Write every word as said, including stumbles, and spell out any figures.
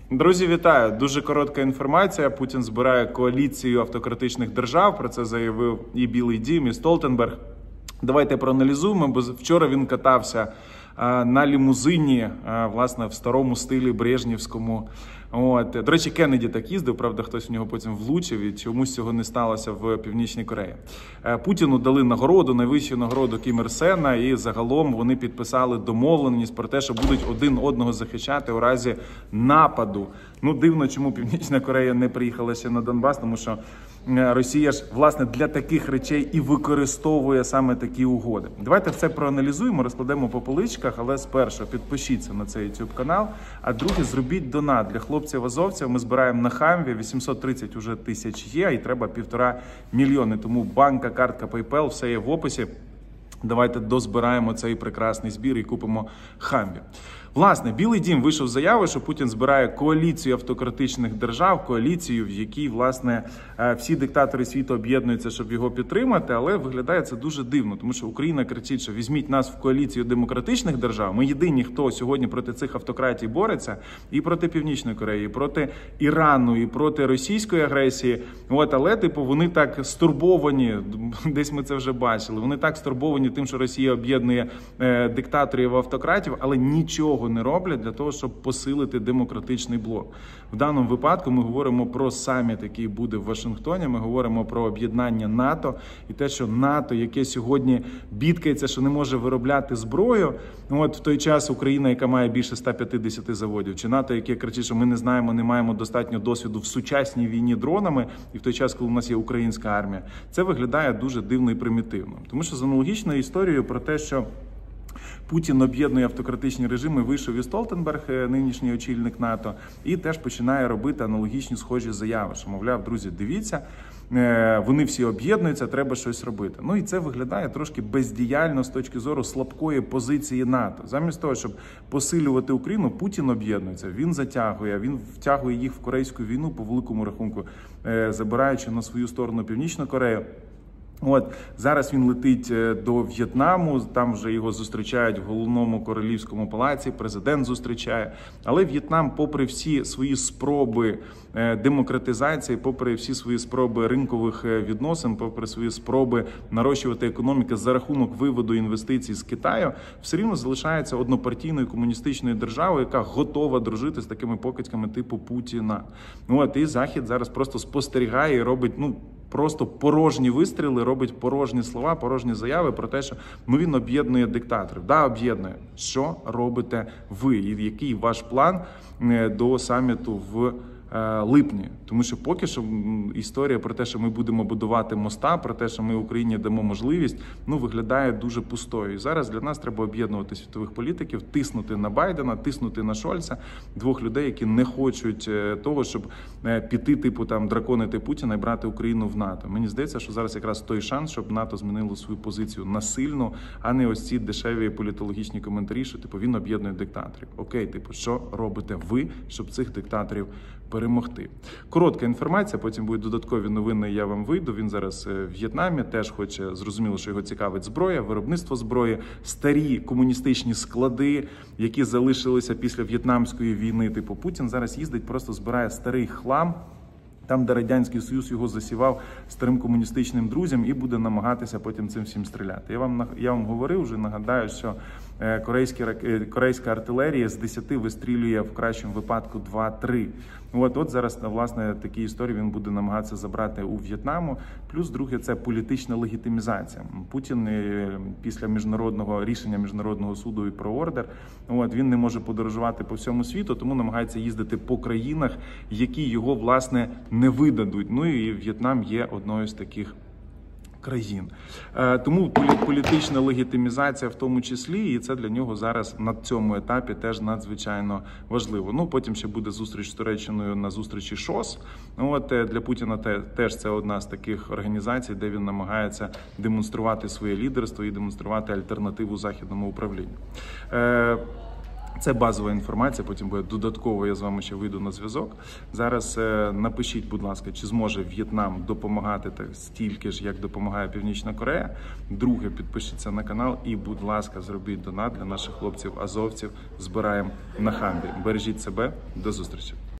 Друзі, вітаю! Дуже коротка інформація. Путін збирає коаліцію автократичних держав. Про це заявив і Білий дім, і Столтенберг. Давайте проаналізуємо, бо вчора він катався на лімузині, власне, в старому стилі брежнівському. От. До речі, Кеннеді так їздив, правда, хтось в нього потім влучив, і чомусь цього не сталося в Північній Кореї. Путіну дали нагороду, найвищу нагороду Кім Ір Сена, і загалом вони підписали домовленість про те, що будуть один одного захищати у разі нападу. Ну, дивно, чому Північна Корея не приїхала ще на Донбас, тому що Росія ж, власне, для таких речей і використовує саме такі угоди. Давайте все проаналізуємо, розкладемо по поличках, але спершу підпишіться на цей YouTube канал, а друге, зробіть донат для хлопців-азовців. Ми збираємо на Хамві, вісімсот тридцять уже тисяч є, і треба півтора мільйони. Тому банка, картка, PayPal, все є в описі. Давайте дозбираємо цей прекрасний збір і купимо Хамві. Власне, Білий дім вийшов з заяви, що Путін збирає коаліцію автократичних держав, коаліцію, в якій, власне, всі диктатори світу об'єднуються, щоб його підтримати, але виглядає це дуже дивно, тому що Україна кричить, що візьміть нас в коаліцію демократичних держав. Ми єдині, хто сьогодні проти цих автократій бореться, і проти Північної Кореї, і проти Ірану, і проти російської агресії. От, але, типу, вони так стурбовані, десь ми це вже бачили, вони так стурбовані тим, що Росія об'єднує е, диктаторів, автократів, але нічого не роблять для того, щоб посилити демократичний блок. В даному випадку ми говоримо про саміт, який буде в Вашингтоні, ми говоримо про об'єднання НАТО і те, що НАТО, яке сьогодні бідкається, що не може виробляти зброю, от в той час Україна, яка має більше ста п'ятдесят заводів, чи НАТО, яке кричить, що ми не знаємо, не маємо достатньо досвіду в сучасній війні дронами, і в той час, коли у нас є українська армія, це виглядає дуже дивно і примітивно. Тому що з аналогічною історією про те, що Путін об'єднує автократичні режими, вийшов і Столтенберг, нинішній очільник НАТО, і теж починає робити аналогічні схожі заяви, що, мовляв, друзі, дивіться, вони всі об'єднуються, треба щось робити. Ну і це виглядає трошки бездіяльно з точки зору слабкої позиції НАТО. Замість того, щоб посилювати Україну, Путін об'єднується, він затягує, він втягує їх в корейську війну, по великому рахунку, забираючи на свою сторону Північну Корею. От, зараз він летить до В'єтнаму, там вже його зустрічають в головному королівському палаці, президент зустрічає. Але В'єтнам, попри всі свої спроби демократизації, попри всі свої спроби ринкових відносин, попри свої спроби нарощувати економіку за рахунок виводу інвестицій з Китаю, все рівно залишається однопартійною комуністичною державою, яка готова дружити з такими покидьками типу Путіна. От, і Захід зараз просто спостерігає і робить, ну, просто порожні вистріли, робить порожні слова, порожні заяви про те, що ну, він об'єднує диктаторів. Да, об'єднує. Що робите ви? І який ваш план до саміту в липні? Тому що поки що історія про те, що ми будемо будувати моста, про те, що ми Україні дамо можливість, ну, виглядає дуже пустою. І зараз для нас треба об'єднувати світових політиків, тиснути на Байдена, тиснути на Шольца, двох людей, які не хочуть того, щоб піти, типу, там, драконити Путіна і брати Україну в НАТО. Мені здається, що зараз якраз той шанс, щоб НАТО змінило свою позицію насильно, а не ось ці дешеві політологічні коментарі, що, типу, він об'єднує диктаторів. Окей, типу, що робите ви, щоб цих диктаторів перемогти? Коротка інформація, потім будуть додаткові новини, я вам вийду. Він зараз в В'єтнамі, теж хоче, зрозуміло, що його цікавить зброя, виробництво зброї, старі комуністичні склади, які залишилися після В'єтнамської війни. Типу, Путін зараз їздить, просто збирає старий хлам, там, де Радянський Союз його засівав старим комуністичним друзям, і буде намагатися потім цим всім стріляти. Я вам, я вам говорив, вже нагадаю, що корейські, корейська артилерія з десяти вистрілює в кращому випадку два-три. От, от зараз, власне, такі історії він буде намагатися забрати у В'єтнаму. Плюс, друге, це політична легітимізація. Путін після міжнародного рішення Міжнародного суду і про ордер, от, він не може подорожувати по всьому світу, тому намагається їздити по країнах, які його, власне, не видадуть. Ну і В'єтнам є одною з таких країн. Тому політична легітимізація в тому числі, і це для нього зараз на цьому етапі теж надзвичайно важливо. Ну, потім ще буде зустріч з Туреччиною на зустрічі ШОС. От, для Путіна теж це одна з таких організацій, де він намагається демонструвати своє лідерство і демонструвати альтернативу західному управлінню. Це базова інформація, потім буде додатково, я з вами ще вийду на зв'язок. Зараз е, напишіть, будь ласка, чи зможе В'єтнам допомагати так стільки ж, як допомагає Північна Корея. Друге, підпишіться на канал і, будь ласка, зробіть донат для наших хлопців-азовців. Збираємо на Хамві. Бережіть себе, до зустрічі.